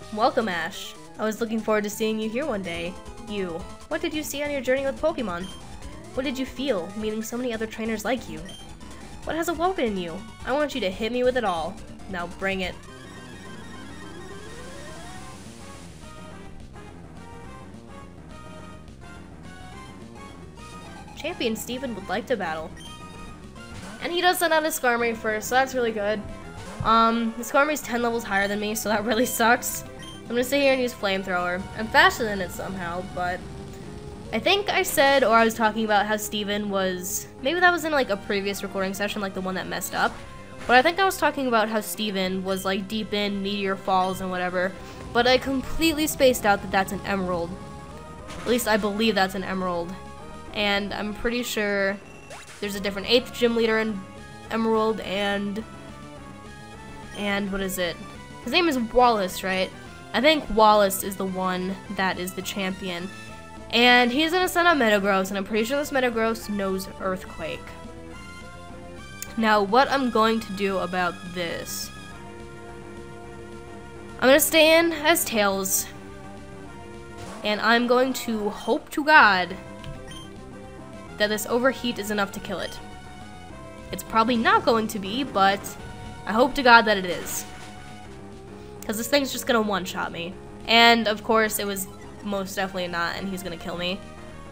Welcome, Ash. I was looking forward to seeing you here one day. What did you see on your journey with Pokemon? What did you feel, meeting so many other trainers like you? What has awoken in you? I want you to hit me with it all. Now bring it. Champion Steven would like to battle. And he does send out his Skarmory first, so that's really good. The Skarmory's 10 levels higher than me, so that really sucks. I'm gonna sit here and use Flamethrower. I'm faster than it somehow, but I think I said, or I was talking about how Steven was, maybe that was in like a previous recording session, like the one that messed up. But I think I was talking about how Steven was like deep in Meteor Falls and whatever, but I completely spaced out that that's an Emerald. At least I believe that's an Emerald. And I'm pretty sure there's a different 8th gym leader in Emerald, and what is it? His name is Wallace, right? I think Wallace is the one that is the champion. And he's gonna send out Metagross, and I'm pretty sure this Metagross knows Earthquake. Now, what I'm going to do about this, I'm gonna stay in as Tails, and I'm going to hope to God that this overheat is enough to kill it. It's probably not going to be, but I hope to God that it is. Because this thing's just gonna one-shot me. And, of course, it was most definitely not, and he's gonna kill me.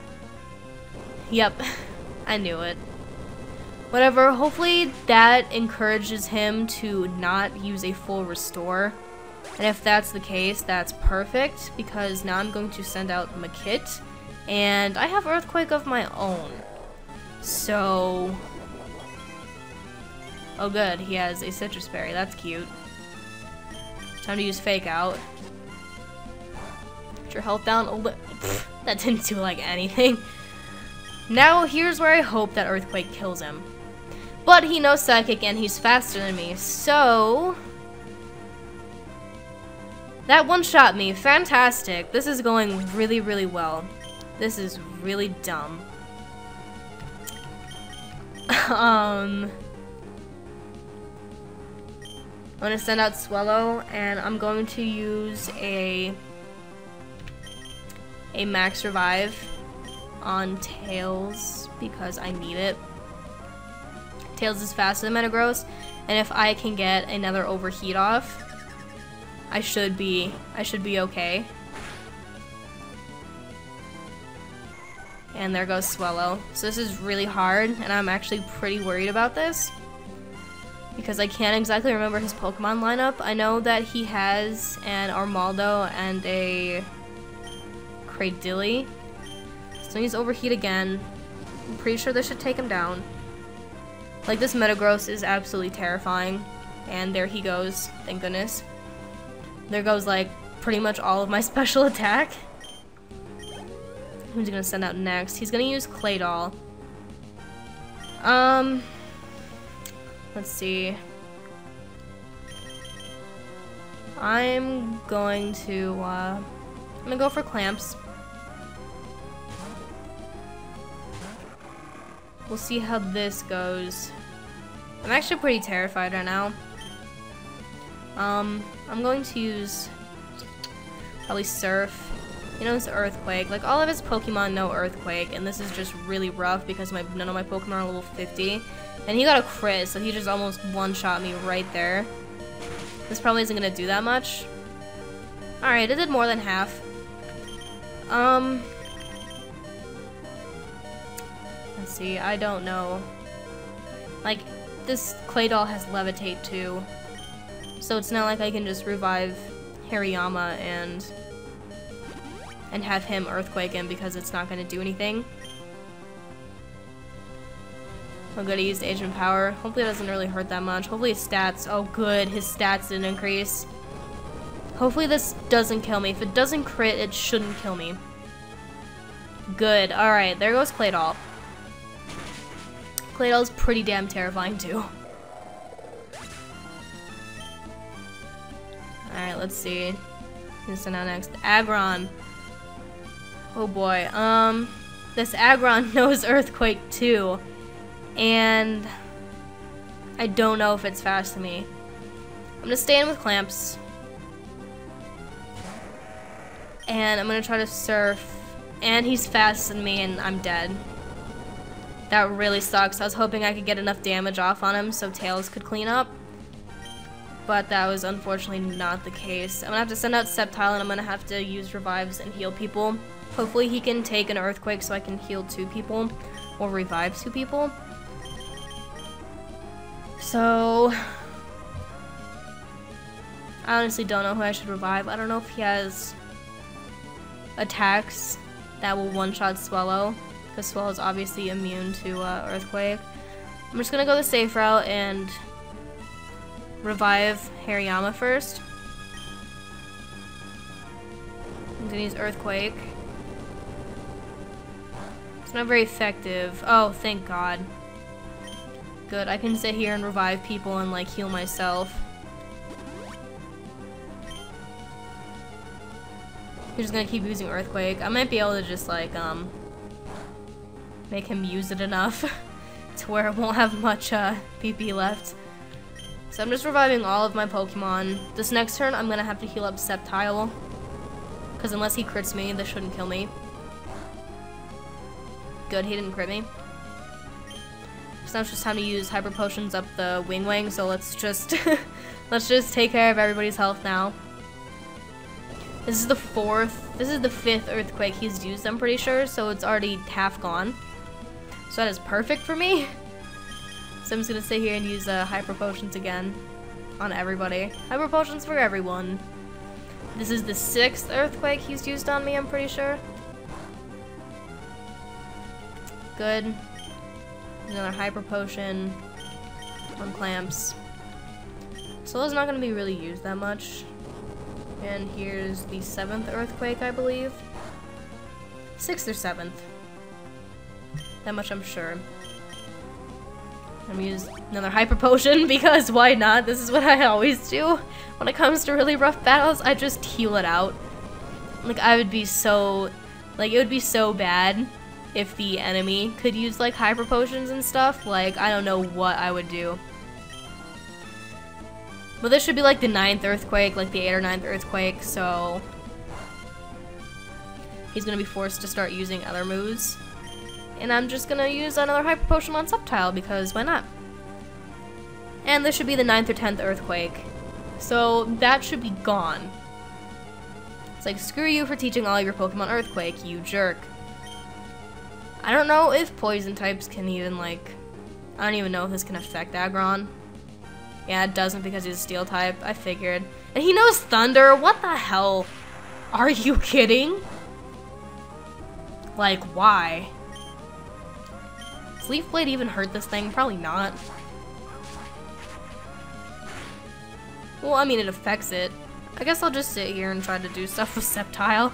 Yep, I knew it. Whatever, hopefully that encourages him to not use a full restore. And if that's the case, that's perfect, because now I'm going to send out Makit. And I have Earthquake of my own. So... oh good, he has a Citrus Berry, that's cute. Time to use Fake Out. Get your health down a little. That didn't do like anything. Now here's where I hope that Earthquake kills him. But he knows Psychic and he's faster than me, so... that one-shot me, fantastic. This is going really, really well. This is really dumb. I'm gonna send out Swellow, and I'm going to use a Max Revive on Tails because I need it. Tails is faster than Metagross, and if I can get another Overheat off, I should be okay. And there goes Swellow. So this is really hard, and I'm actually pretty worried about this because I can't exactly remember his Pokemon lineup. I know that he has an Armaldo and a Cradily. So he's Overheat again. I'm pretty sure this should take him down. Like, this Metagross is absolutely terrifying. And there he goes, thank goodness. There goes, like, pretty much all of my special attack. Who's he gonna send out next? He's gonna use Claydol. Let's see. I'm going to, I'm gonna go for Clamps. We'll see how this goes. I'm actually pretty terrified right now. I'm going to use probably Surf. He knows Earthquake. Like, all of his Pokemon know Earthquake, and this is just really rough because none of my Pokemon are level 50. And he got a crit, so he just almost one-shot me right there. This probably isn't gonna do that much. Alright, it did more than half. Let's see, I don't know. Like, this Claydol has Levitate too. So it's not like I can just revive Hariyama and have him Earthquake him because it's not going to do anything. Oh good, he used Agent Power. Hopefully it doesn't really hurt that much. Hopefully his stats, oh good, his stats didn't increase. Hopefully this doesn't kill me. If it doesn't crit, it shouldn't kill me. Good, alright, there goes Claydol. Claydol's pretty damn terrifying too. Alright, let's see. Who's now next? Aggron. Oh boy, this Aggron knows Earthquake too, and I don't know if it's fast to me. I'm gonna stay in with Clamps. And I'm gonna try to surf. And he's faster than me and I'm dead. That really sucks. I was hoping I could get enough damage off on him so Tails could clean up. But that was unfortunately not the case. I'm gonna have to send out Sceptile and I'm gonna have to use revives and heal people. Hopefully he can take an earthquake so I can heal 2 people or revive 2 people. So I honestly don't know who I should revive. I don't know if he has attacks that will one-shot Swellow, because Swellow's obviously immune to Earthquake. I'm just gonna go the safe route and revive Hariyama first. I'm gonna use Earthquake. It's not very effective. Oh, thank God. Good, I can sit here and revive people and like heal myself. He's just gonna keep using Earthquake. I might be able to just like make him use it enough to where it won't have much PP left. So I'm just reviving all of my Pokemon. This next turn I'm gonna have to heal up Sceptile, because unless he crits me, this shouldn't kill me. Good, he didn't crit me. So now it's just time to use Hyper Potions up the Wing, so let's just let's just take care of everybody's health now. This is the 5th Earthquake he's used, I'm pretty sure, so it's already half gone. So that is perfect for me. So I'm just gonna sit here and use Hyper Potions again on everybody. Hyper Potions for everyone. This is the 6th Earthquake he's used on me, I'm pretty sure. Good. Another Hyper Potion on Clamps. Solo's not gonna be really used that much. And here's the 7th Earthquake, I believe. 6th or 7th. That much I'm sure. I'm gonna use another Hyper Potion because why not? This is what I always do. When it comes to really rough battles, I just heal it out. Like, I would be so... Like, it would be so bad if the enemy could use, like, Hyper Potions and stuff. Like, I don't know what I would do. But this should be like the 9th Earthquake, like the 8th or 9th Earthquake, so he's gonna be forced to start using other moves. And I'm just gonna use another Hyper Potion on Sceptile, because why not? And this should be the 9th or 10th Earthquake. So that should be gone. It's like, screw you for teaching all your Pokemon Earthquake, you jerk. I don't know if Poison types can even, like, I don't even know if this can affect Aggron. Yeah, it doesn't because he's a Steel type. I figured. And he knows Thunder. What the hell? Are you kidding? Like, why? Does Leaf Blade even hurt this thing? Probably not. Well, I mean, it affects it. I guess I'll just sit here and try to do stuff with Sceptile.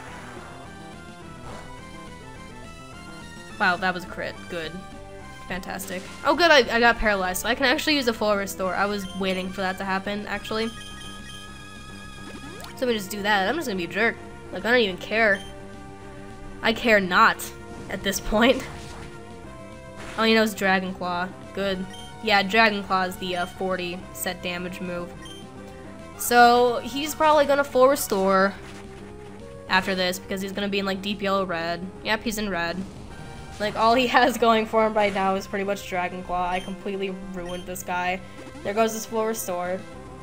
Wow, that was a crit. Good. Fantastic. Oh good, I got paralyzed, so I can actually use a full restore. I was waiting for that to happen, actually. So let me just do that. I'm just gonna be a jerk. Like, I don't even care. I care not at this point. All you know is Dragon Claw. Good. Yeah, Dragon Claw is the 40 set damage move. So he's probably gonna full restore after this because he's gonna be in like deep yellow red. Yep, he's in red. Like, all he has going for him right now is pretty much Dragon Claw. I completely ruined this guy. There goes his full restore.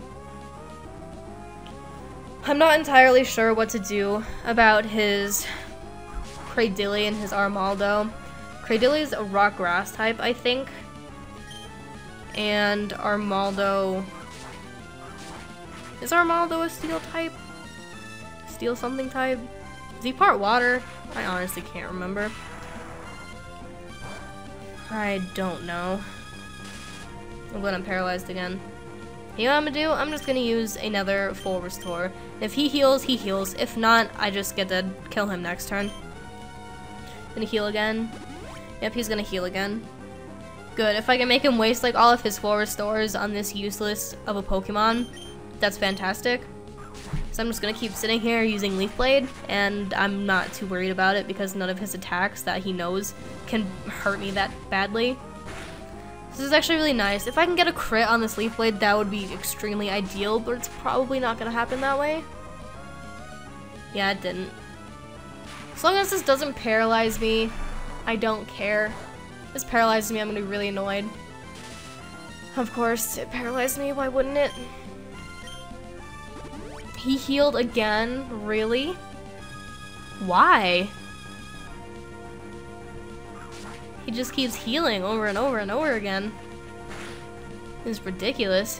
I'm not entirely sure what to do about his Cradily and his Armaldo. Cradily is a rock grass type, I think. And Armaldo... Is Armaldo a steel type? Steel something type? Is he part water? I honestly can't remember. I don't know. I'm glad I'm paralyzed again. You know what I'm gonna do? I'm just gonna use another full restore. If he heals, he heals. If not, I just get to kill him next turn. Gonna heal again. Yep, he's gonna heal again. Good. If I can make him waste like all of his full restores on this useless of a Pokemon, that's fantastic. So I'm just gonna keep sitting here using Leaf Blade, and I'm not too worried about it because none of his attacks that he knows can hurt me that badly. This is actually really nice. If I can get a crit on this Leaf Blade, that would be extremely ideal, but it's probably not gonna happen that way. Yeah, it didn't. As long as this doesn't paralyze me, I don't care. If this paralyzes me, I'm gonna be really annoyed. Of course, it paralyzed me, why wouldn't it? He healed again? Really? Why? He just keeps healing over and over and over again. It's ridiculous.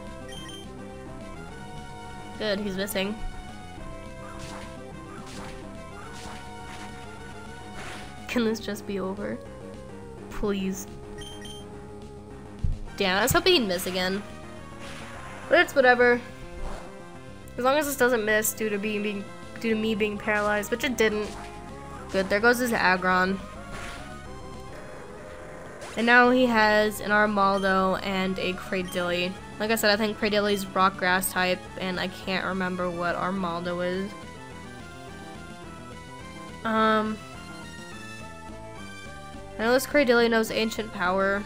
Good, he's missing. Can this just be over? Please. Damn, I was hoping he'd miss again. But it's whatever. As long as this doesn't miss due to me being paralyzed, which it didn't. Good, there goes his Aggron. And now he has an Armaldo and a Cradily. Like I said, I think Cradily's rock grass type, and I can't remember what Armaldo is. I know this Cradily knows Ancient Power.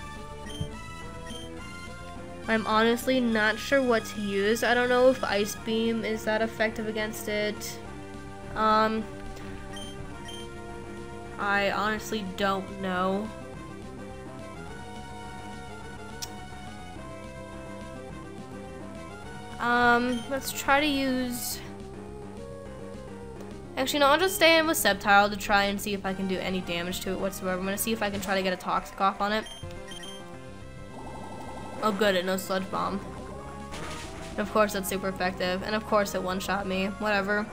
I'm honestly not sure what to use. I don't know if Ice Beam is that effective against it. I honestly don't know. Let's try to use... Actually, no, I'll just stay in with Sceptile to try and see if I can do any damage to it whatsoever. I'm gonna see if I can try to get a Toxic off on it. Oh good, it knows Sludge Bomb. And of course that's super effective. And of course it one-shot me. Whatever.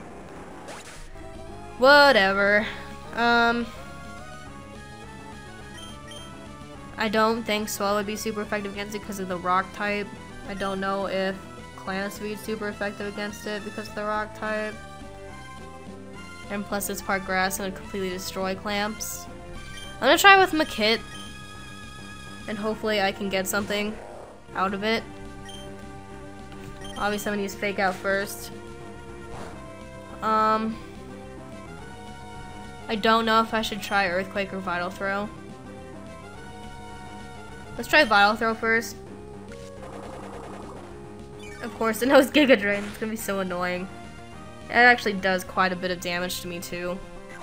Whatever. I don't think Swell would be super effective against it because of the rock type. I don't know if Clannis would be super effective against it because of the rock type. And plus it's part grass and it would completely destroy Clamps. I'm gonna try with Makit. And hopefully I can get something out of it. Obviously I'm gonna use Fake Out first. I don't know if I should try Earthquake or Vital Throw. Let's try Vital Throw first. Of course, it knows Giga Drain. It's gonna be so annoying. It actually does quite a bit of damage to me too.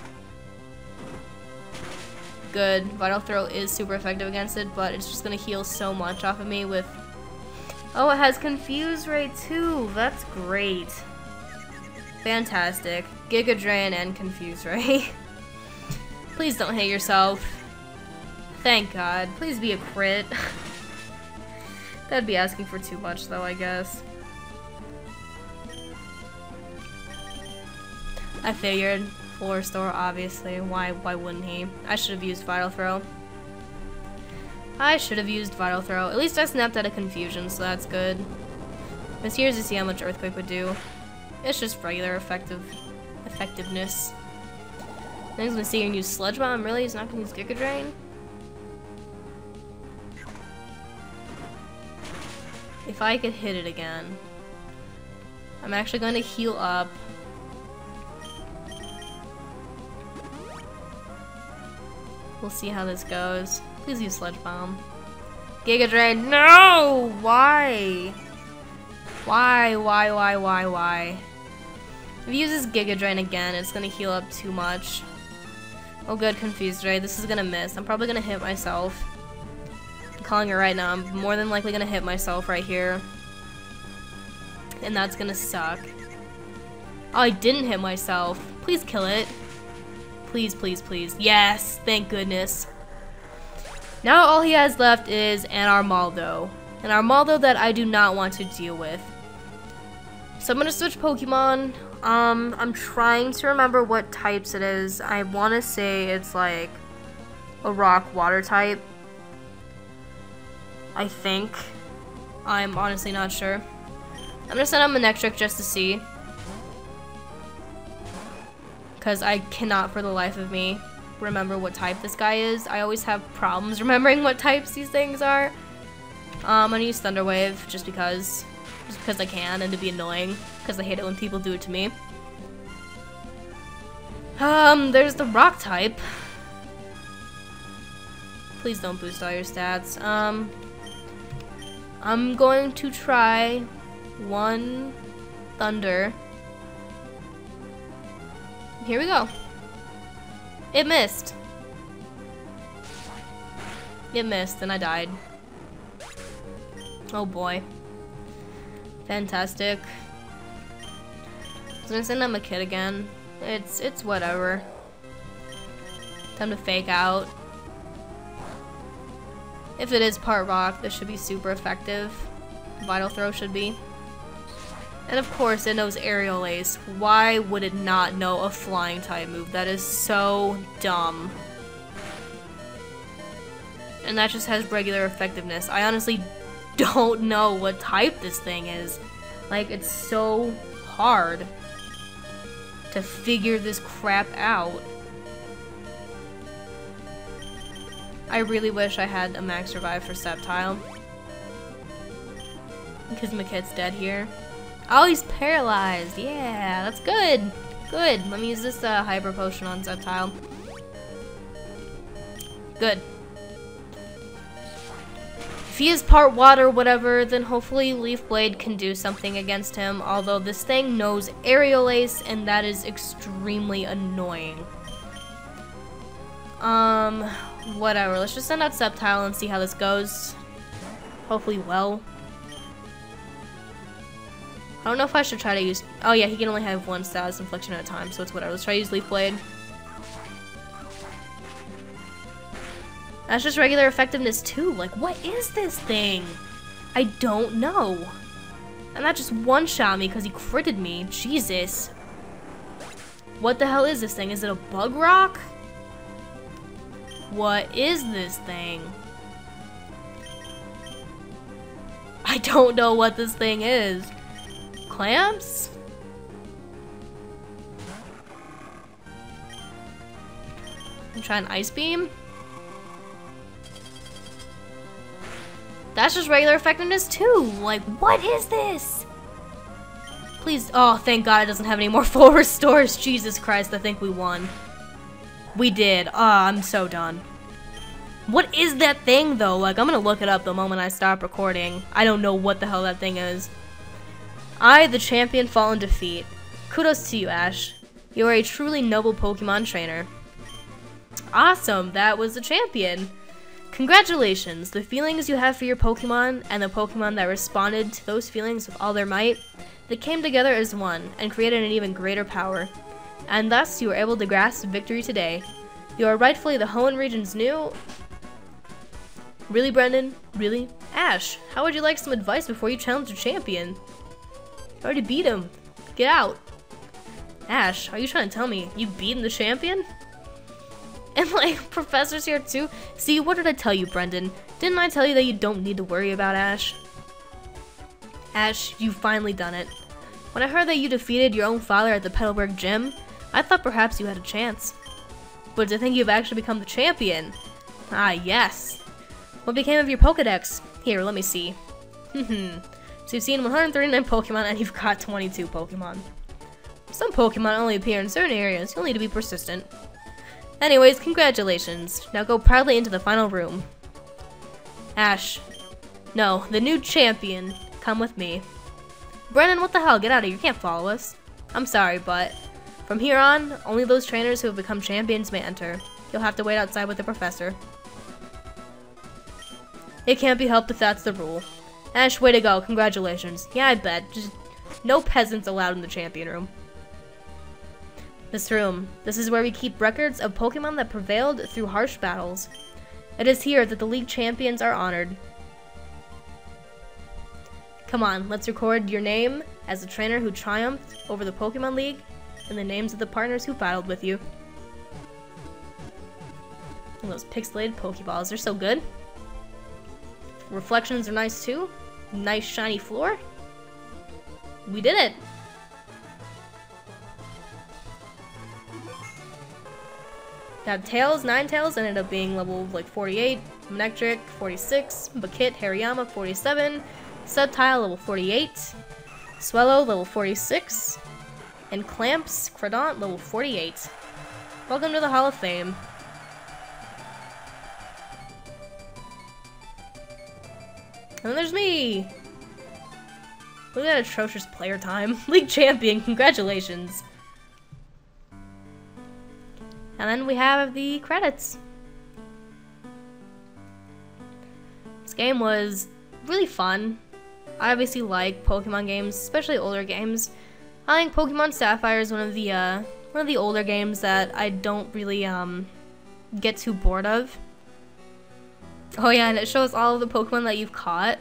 Good. Vital Throw is super effective against it, but it's just gonna heal so much off of me with... Oh, it has Confuse Ray too! That's great. Fantastic. Giga Drain and Confuse Ray. Please don't hit yourself. Thank God. Please be a crit. That'd be asking for too much though, I guess. I figured. Floor Store, obviously. Why wouldn't he? I should have used Vital Throw. I should have used Vital Throw. At least I snapped out of Confusion, so that's good. I'm curious to see how much Earthquake would do. It's just regular effectiveness. Then he's gonna see and use Sludge Bomb. Really? He's not gonna use Giga Drain? If I could hit it again. I'm actually going to heal up. We'll see how this goes. Please use Sludge Bomb. Giga Drain. No! Why? Why? If he uses Giga Drain again, it's gonna heal up too much. Oh good, Confused Ray. This is gonna miss. I'm probably gonna hit myself. I'm calling it right now. I'm more than likely gonna hit myself right here. And that's gonna suck. Oh, I didn't hit myself. Please kill it. Please, please, please. Yes! Thank goodness. Now all he has left is an Armaldo. An Armaldo that I do not want to deal with. So I'm gonna switch Pokemon. I'm trying to remember what types it is. I want to say it's like a rock water type. I think. I'm honestly not sure. I'm gonna send him Manectric just to see. Because I cannot for the life of me remember what type this guy is. I always have problems remembering what types these things are. I'm gonna use Thunder Wave just because I can and to be annoying. Because I hate it when people do it to me. There's the rock type. Please don't boost all your stats. I'm going to try one Thunder. Here we go. It missed. It missed, and I died. Oh boy. Fantastic. I was gonna send him a kid again. It's whatever. Time to fake out. If it is part rock, this should be super effective. Vital throw should be. And of course it knows aerial ace. Why would it not know a flying type move? That is so dumb. And that just has regular effectiveness. I honestly don't know what type this thing is. Like, it's so hard to figure this crap out. I really wish I had a max revive for Sceptile. Because Makit's dead here. Oh, he's paralyzed. Yeah, that's good. Good. Let me use this Hyper Potion on Sceptile. Good. If he is part water, whatever, then hopefully Leaf Blade can do something against him. Although this thing knows Aerial Ace, and that is extremely annoying. Whatever. Let's just send out Sceptile and see how this goes. Hopefully well. I don't know if I should try to use... Oh yeah, he can only have one status infliction at a time, so it's whatever. Let's try to use Leaf Blade. That's just regular effectiveness too. Like, what is this thing? I don't know. And that just one-shot me because he critted me. Jesus. What the hell is this thing? Is it a bug rock? What is this thing? I don't know what this thing is. Clamps? I'm trying Ice Beam. That's just regular effectiveness too. Like, what is this? Please, oh, thank God it doesn't have any more full restores. Jesus Christ, I think we won. We did. I'm so done. What is that thing though? Like, I'm gonna look it up the moment I stop recording. I don't know what the hell that thing is. I, the champion, fall in defeat. Kudos to you, Ash. You are a truly noble Pokemon trainer. Awesome, that was the champion. Congratulations, the feelings you have for your Pokemon and the Pokemon that responded to those feelings with all their might, they came together as one and created an even greater power. And thus, you were able to grasp victory today. You are rightfully the Hoenn region's new... Really, Brendan? Really? Ash, how would you like some advice before you challenge your champion? You already beat him. Get out. Ash, are you trying to tell me you beaten the champion? And like, Professor's here too. See, what did I tell you, Brendan? Didn't I tell you that you don't need to worry about Ash? Ash, you've finally done it. When I heard that you defeated your own father at the Petalburg Gym, I thought perhaps you had a chance. But to think you've actually become the champion. Ah, yes. What became of your Pokedex? Here, let me see. So you've seen 139 Pokemon and you've caught 22 Pokemon. Some Pokemon only appear in certain areas. You'll need to be persistent. Anyways, congratulations. Now go proudly into the final room. Ash. No, the new champion. Come with me. Brennan, what the hell? Get out of here. You can't follow us. I'm sorry, but from here on, only those trainers who have become champions may enter. You'll have to wait outside with the professor. It can't be helped if that's the rule. Ash, way to go. Congratulations. Yeah, I bet. Just no peasants allowed in the champion room. This room. This is where we keep records of Pokemon that prevailed through harsh battles. It is here that the League champions are honored. Come on, let's record your name as the trainer who triumphed over the Pokemon League and the names of the partners who battled with you. And those pixelated Pokeballs, they're so good. Reflections are nice too. Nice shiny floor. We did it! That Tails, Ninetales ended up being level like 48, Manectric 46, Bakit, Hariyama 47, Sceptile level 48, Swellow level 46, and Clamps, Cradont level 48. Welcome to the Hall of Fame. And then there's me! Look at that atrocious player time. League champion, congratulations. And then we have the credits. This game was really fun. I obviously like Pokemon games, especially older games. I think Pokemon Sapphire is one of the older games that I don't really get too bored of. Oh yeah, and it shows all of the Pokemon that you've caught.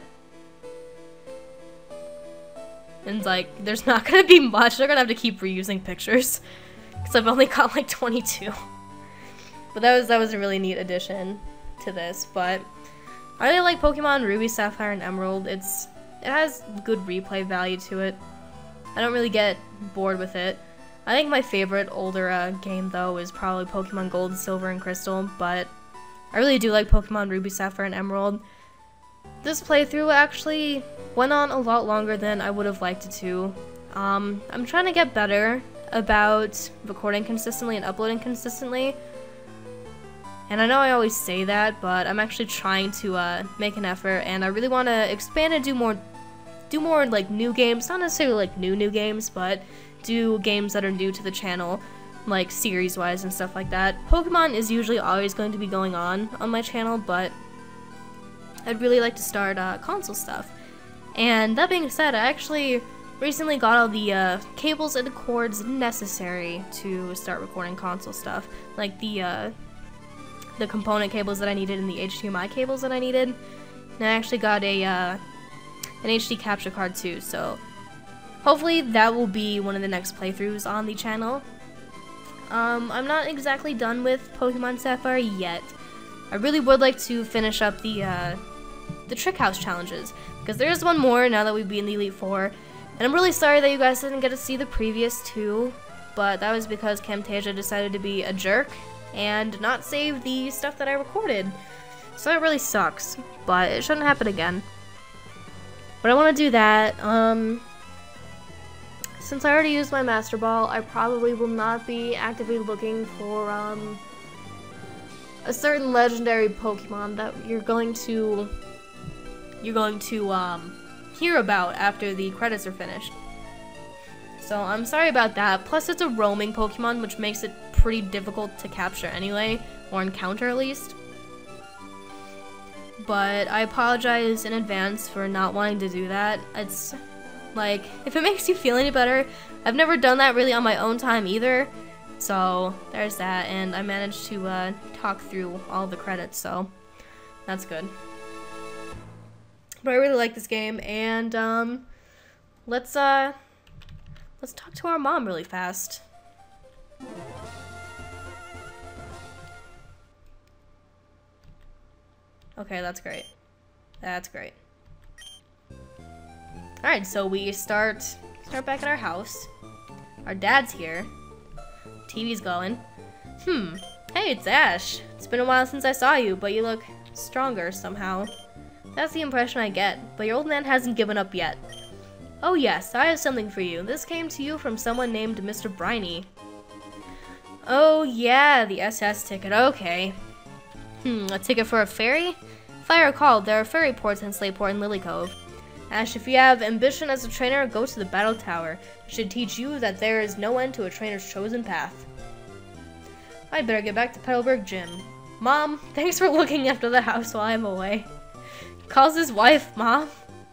And like, there's not gonna be much. They're gonna have to keep reusing pictures because I've only caught like 22. But that was a really neat addition to this. But I really like Pokemon Ruby, Sapphire, and Emerald. It has good replay value to it. I don't really get bored with it. I think my favorite older game though is probably Pokemon Gold, Silver, and Crystal. But I really do like Pokemon Ruby, Sapphire, and Emerald. This playthrough actually went on a lot longer than I would have liked it to. I'm trying to get better about recording consistently and uploading consistently. And I know I always say that, but I'm actually trying to make an effort, and I really want to expand and do more like new games, not necessarily like new games, but do games that are new to the channel, like series-wise and stuff like that. Pokemon is usually always going to be going on my channel, but I'd really like to start console stuff. And that being said, I actually recently got all the cables and cords necessary to start recording console stuff, like the component cables that I needed and the HDMI cables that I needed. And I actually got an HD capture card too, so hopefully that will be one of the next playthroughs on the channel. I'm not exactly done with Pokemon Sapphire yet. I really would like to finish up the Trick House challenges, because there is one more now that we've been in the Elite Four, and I'm really sorry that you guys didn't get to see the previous two, but that was because Camtasia decided to be a jerk and not save the stuff that I recorded. So that really sucks, but it shouldn't happen again. But I want to do that. Since I already used my Master Ball, I probably will not be actively looking for a certain legendary Pokemon that you're going to hear about after the credits are finished. So I'm sorry about that. Plus it's a roaming Pokemon, which makes it pretty difficult to capture anyway, or encounter at least. But I apologize in advance for not wanting to do that. It's like, if it makes you feel any better, I've never done that really on my own time either. So there's that, and I managed to talk through all the credits, so that's good. But I really like this game, and let's talk to our mom really fast. Okay, that's great. That's great. Alright, so we start back at our house. Our dad's here. TV's going. Hey, it's Ash. It's been a while since I saw you, but you look stronger somehow. That's the impression I get, but your old man hasn't given up yet. Oh yes, I have something for you. This came to you from someone named Mr. Briny. Oh yeah, the SS ticket, okay. A ticket for a ferry? If I recall, there are ferry ports in Slateport and Lily Cove. Ash, if you have ambition as a trainer, go to the Battle Tower. It should teach you that there is no end to a trainer's chosen path. I'd better get back to Petalburg Gym. Mom, thanks for looking after the house while I'm away. Calls his wife, Mom.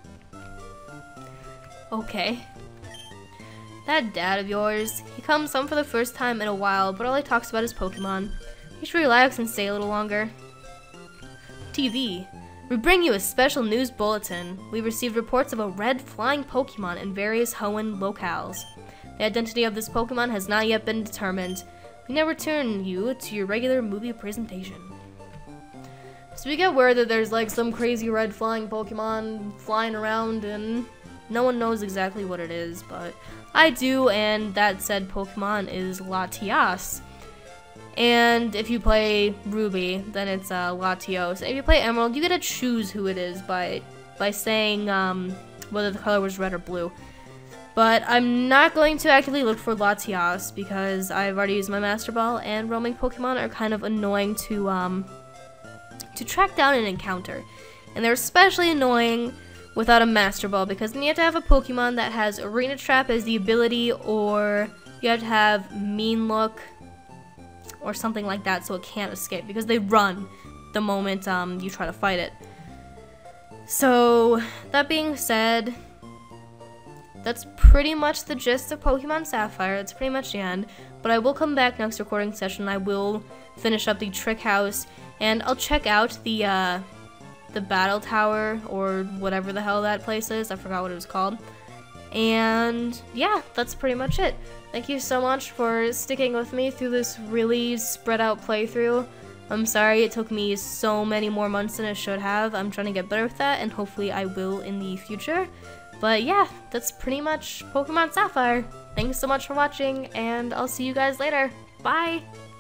Okay. That dad of yours, he comes home for the first time in a while, but all he talks about is Pokemon. You should relax and stay a little longer. TV. We bring you a special news bulletin. We received reports of a red flying Pokemon in various Hoenn locales. The identity of this Pokemon has not yet been determined. We now return you to your regular movie presentation. So we get word that there's like some crazy red flying Pokemon flying around, and no one knows exactly what it is, but I do, and that said Pokemon is Latias. And if you play Ruby, then it's Latios. And if you play Emerald, you get to choose who it is by saying whether the color was red or blue. But I'm not going to actively look for Latias because I've already used my Master Ball, and roaming Pokemon are kind of annoying to track down and encounter. And they're especially annoying without a Master Ball, because then you have to have a Pokemon that has Arena Trap as the ability, or you have to have Mean Look, or something like that so it can't escape, because they run the moment you try to fight it. So, that being said, that's pretty much the gist of Pokemon Sapphire. That's pretty much the end. But I will come back next recording session. I will finish up the Trick House, and I'll check out the Battle Tower, or whatever the hell that place is. I forgot what it was called. And yeah, that's pretty much it. Thank you so much for sticking with me through this really spread out playthrough. I'm sorry it took me so many more months than it should have. I'm trying to get better with that, and hopefully I will in the future. But yeah, that's pretty much Pokemon Sapphire. Thanks so much for watching, and I'll see you guys later. Bye!